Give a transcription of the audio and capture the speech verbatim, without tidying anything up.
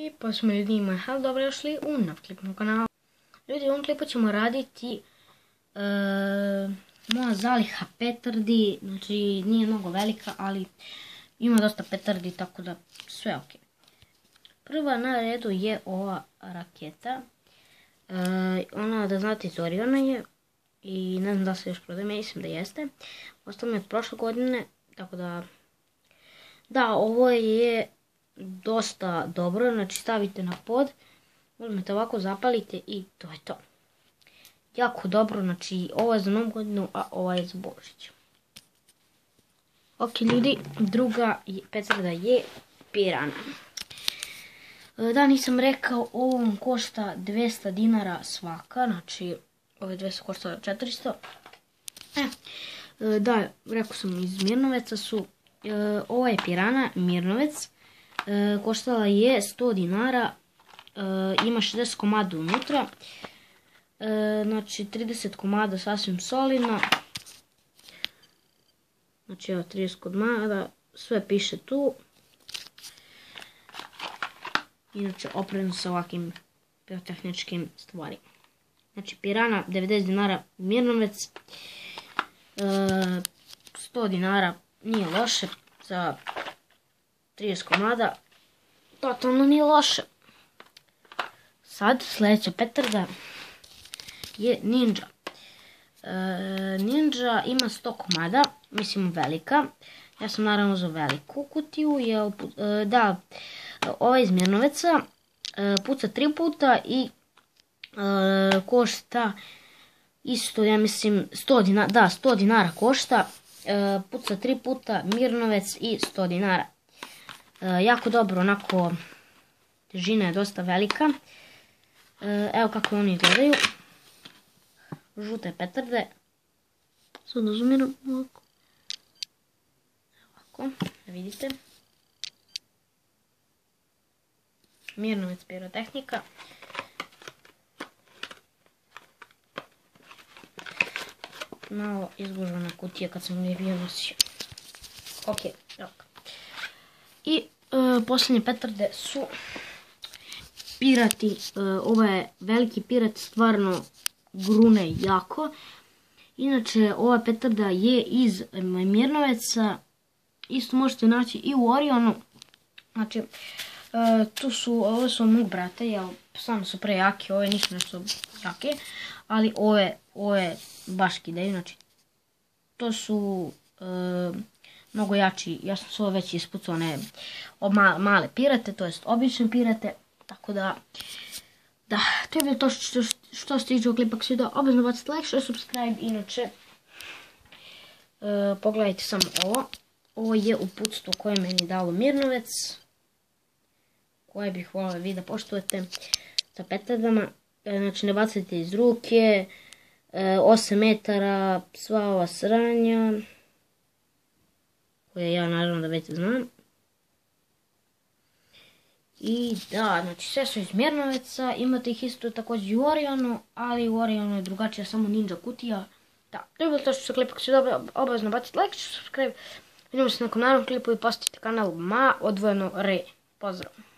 I posmo ljudima, halo, dobro došli u nov klip na kanalu. Ljudi, u ovom klipu ćemo raditi uh, moja zaliha petardi, znači nije mnogo velika, ali ima dosta petardi, tako da sve ok. Prva na redu je ova raketa, uh, ona, da znate, iz Oriona je i ne znam da se još prodaje, mislim da jeste. Ostalo mi od prošle godine, tako da, da, ovo je dosta dobro, znači stavite na pod, uzmete ovako, zapalite i to je to. Jako dobro, znači ovo je za novu godinu, a ovo je za Božić. Ok ljudi, druga petarda je pirana. Da, nisam rekao, ovo vam košta dvesta dinara svaka, znači ove dvesta košta četiristo. E, da, rekao sam, iz Mirnoveca su, ovo je pirana, Mirnovec. E, koštala je sto dinara, e, ima šezdeset komada unutra, e, znači trideset komada sasvim solidno, znači evo trideset komada, sve piše tu, inače opremljeno sa ovakvim pirotehničkim stvarima. Znači pirana devedeset dinara Mirnovec, e, sto dinara nije loše za trideset komada, totalno nije loše. Sad sljedeća petarda je Ninja. E, Ninja ima sto komada, mislim velika. Ja sam naravno za veliku kutiju. Je, e, da, ova iz Mirnoveca e, puca tri puta i e, košta isto, ja mislim, sto dinara, da, sto dinara košta. E, puca tri puta Mirnovec i sto dinara. E, jako dobro, onako, težina je dosta velika. E, evo kako oni izgledaju. Žute petarde. Sad da zoomiram ovako. Ovako, da vidite. Mirnovec pirotehnika. Malo izgužena kutija kad sam je bio nosio. Ok, evo. I e, posljednje petarde su pirati. E, ovo je veliki pirat, stvarno grune jako. Inače, ova petarda je iz Mirnoveca. Isto možete naći i u Orionu. Znači, e, tu su, ovo su mog brata, jel, stvarno su prejake, ove nisu nešto jake, ali ove, ove baš kidaju, znači, to su e, mnogo jači. Ja sam sve već ispucao one male pirate, to jest obične pirate, tako da, da, to je bilo to što, što se tiče ovog klipa. Ako se vidio, obavezno bacite like, share, subscribe, inače, e, pogledajte samo ovo. Ovo je uputstvo koje meni dalo Mirnovec, koje bih volio vi da poštujete sa petardama. E, znači, ne bacajte iz ruke, e, osam metara, sva ova sranja, koje ja naravno da već znam. I da, znači sve su iz Mirnoveca, imate ih isto također i u Orionu, ali u Orionu je drugačija, samo Ninja kutija. Da, to je bilo to što se klipa, ako se dobro, obavezno bacite like, subscribe. Vidimo se na nekom narednom klipu i postavite kanal ma odvojeno re. Pozdrav!